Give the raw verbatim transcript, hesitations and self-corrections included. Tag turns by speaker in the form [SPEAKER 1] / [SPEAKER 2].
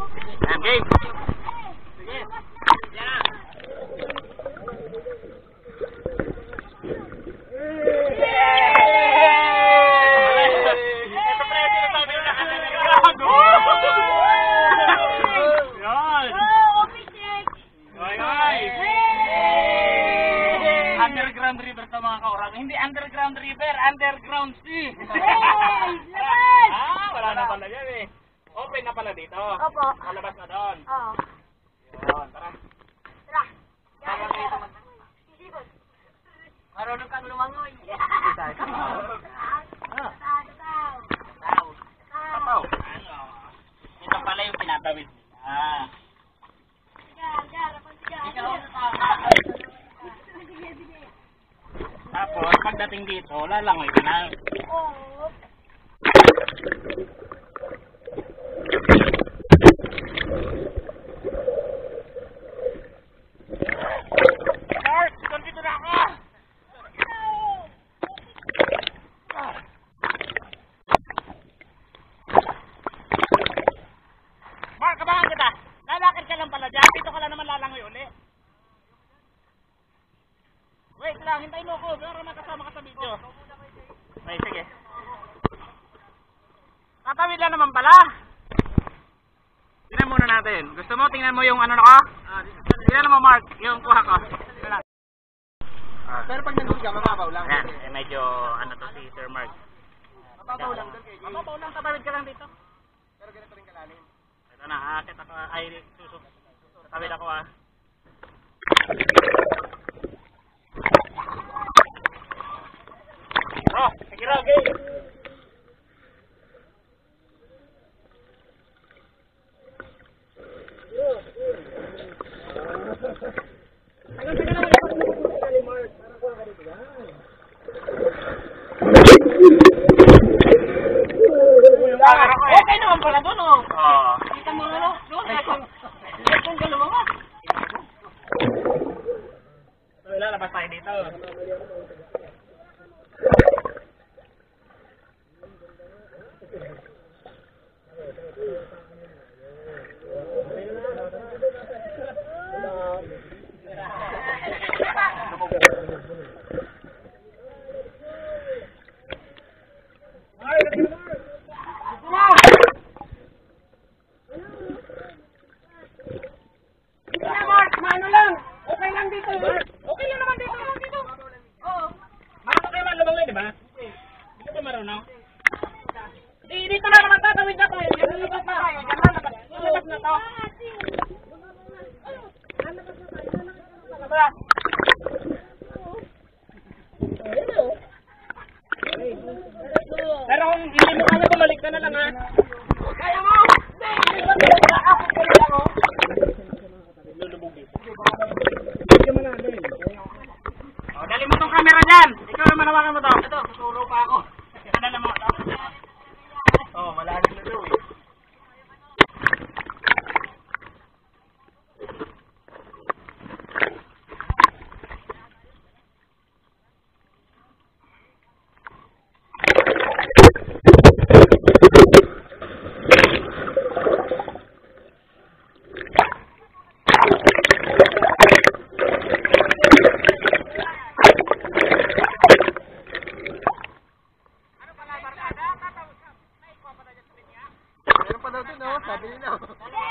[SPEAKER 1] Yan, game. Sige. Yan na. Ito pre, sinasabi nyo na kasi nag-gago. Yan. Okay, guys. Underground river sa mga kaurang. Hindi underground river, underground sea. Ah, wala na pala yan eh. Open na pala dito.
[SPEAKER 2] Opo.
[SPEAKER 1] Malabas na doon.
[SPEAKER 2] Oo.
[SPEAKER 1] Yun, tara.
[SPEAKER 2] Tara.
[SPEAKER 1] Tara kayo sa mag...
[SPEAKER 2] Marunong kang lumangoy.
[SPEAKER 1] Tayo.
[SPEAKER 2] Tataw. Tataw.
[SPEAKER 1] Tataw. Tataw. Ano? Ito pala yung pinatawid nila.
[SPEAKER 2] Sigar, sigar, apang sigar.
[SPEAKER 1] Ikaw. Tapos, pagdating dito, lalangoy ka na.
[SPEAKER 2] Oo.
[SPEAKER 1] Mark, dito na ako! Mark, kabahan kita. Lalakad ka lang pala dyan. Dito ka lang naman lalangoy uli. Wait lang, hintayin mo ako. Pero makasama ka sa video. Okay, sige. Tatawid lang naman pala. Tingnan muna natin. Gusto mo, tingnan mo yung ano na ko? Tingnan mo, Mark, yung kuha ko.
[SPEAKER 3] Pero pag nandun ka, mababaw lang.
[SPEAKER 1] Ayan, eh, medyo ano to si Sir Mark.
[SPEAKER 3] Mababaw lang doon kay Jay.
[SPEAKER 1] Mababaw lang, tatawid ka lang dito.
[SPEAKER 3] Pero ganito rin kalalim.
[SPEAKER 1] Ito na, aakit ako, ay, suso. Tatawid ako ah. Oh, sige raw, okay.
[SPEAKER 3] Tagal-tagal naman ako nung kalalim, Mark. Parang kuha ka dito. Yan.
[SPEAKER 2] Okay naman pala doon, oh.
[SPEAKER 1] Oo.
[SPEAKER 2] Kita mo na, no? Doon, doon ka lumabas.
[SPEAKER 1] So, lalabas tayo dito.
[SPEAKER 2] Ano lang? Okay lang dito. Okay lang naman dito. Dito. Oo.
[SPEAKER 1] Marunong kayo man lumangoy, di ba? Hindi ka marunong.
[SPEAKER 2] Di, dito na naman tatawid ako. Lalabas na tayo. Lalabas na to. Lalabas.
[SPEAKER 1] Pero kung hindi mo kaya, bumalik ka na lang ha.
[SPEAKER 2] Kaya mo? Hindi. Nakakapit ko na lang, oh.
[SPEAKER 1] Lulubog dito.
[SPEAKER 3] Hindi mo namin.
[SPEAKER 1] Oh, dali mo tong camera dyan. Ikaw naman hawakan mo to. Ito, susuro pa ako. Kadala mo to.
[SPEAKER 3] Oh, malalim na daw eh. Meron pa daw dun, oh. Sabi nila.